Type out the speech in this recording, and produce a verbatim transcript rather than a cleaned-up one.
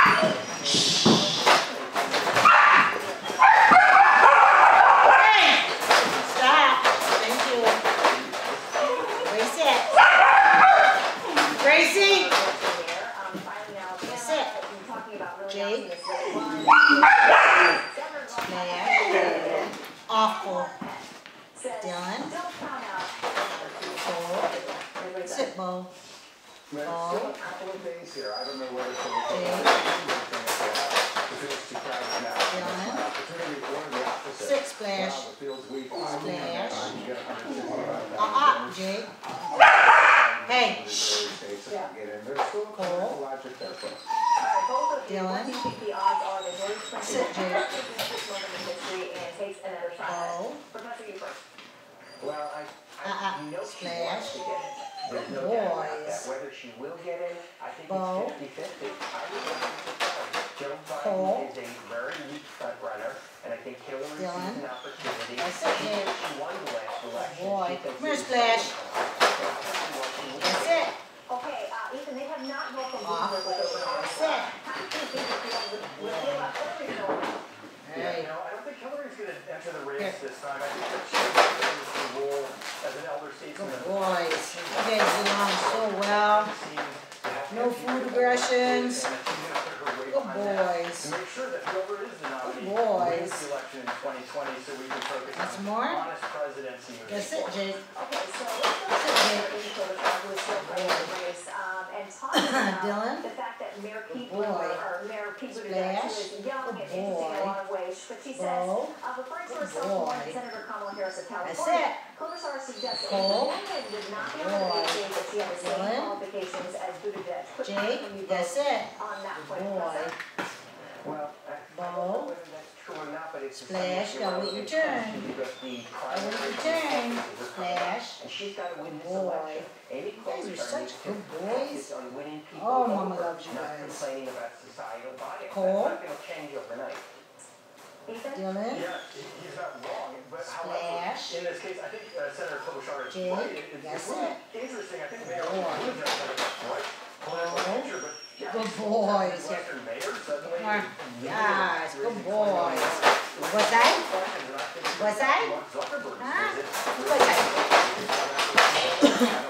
Jake. Awful. Dylan. Cole. Sit, Bo. Bo. Dylan. Sit, Splash. Splash. Uh-uh, Jake. Hey. Cole. Dylan. Sit, Jake. Bo. Well, I, I uh-uh. know Splash. There's no Boys. doubt about that. Whether she will get in, I think Bo. it's fifty fifty. I would like to say Joe Cole. Biden is a very weak front runner, and I think Hillary sees Dylan. an opportunity. That's it, She, Jake. she won the last election. Boy. She thinks Come here, she's Splash. That's it. Okay, uh, Ethan, they have not welcomed Off. Bloomberg with open arms. That's it. How do you think they feel with, with Hillary going? Yeah, Hey. you know, I don't think Hillary's going to enter the race Here. this time. I think that she's going to the role as an elder statesman. Good boys. You guys get along so well. No food aggressions. Good boys. To make sure that whoever is the nominee Good boys. wins the election in twenty twenty, so we can focus Want some on more? honest presidency. That's it, Jake. Okay, so let's go to Amy Klobuchar, who is still running the race, um, and talking about Dylan. the fact that Mayor Pete Good boy. Buttigieg, or Mayor Pete Buttigieg, who is young Good and interesting in boy. a lot of ways, but she says, Bo. uh, referring to Good herself boy. as Senator Kamala Harris of That's California, it. Klobuchar suggests that Cole. women would not be Good on the boy. debate that she has the same Dylan. qualifications as Buttigieg. Quick Jake. comment from you both That's it. on that Good point. boy. Well, I Bo. don't know whether that's true or not, but it's a Splash. somewhat Now wait your irrelevant turn. question because the Now wait primary your turn. is her Splash. and she's got to win this Boy. election. Amy You guys are Klobuchar such needs to good boys. focus on winning people Oh, Mama over, loves you not guys. complaining about societal bias. Cole. That's not going to change overnight. Ethan? Dylan. Yeah, he- he's not wrong, but however, Splash. in this case, I think uh, Senator Klobuchar is Jake. right. It, it, That's it's really it. interesting. I think Mayor Boy. Buttigieg has a bright political Bo. future, but yeah, Good he's boys. Western mayor suddenly. Come on. immediately Yes, good raising boys. questions. What's that? Questions, and I think What's that? Mark Zuckerberg's Huh? visit What's that? was-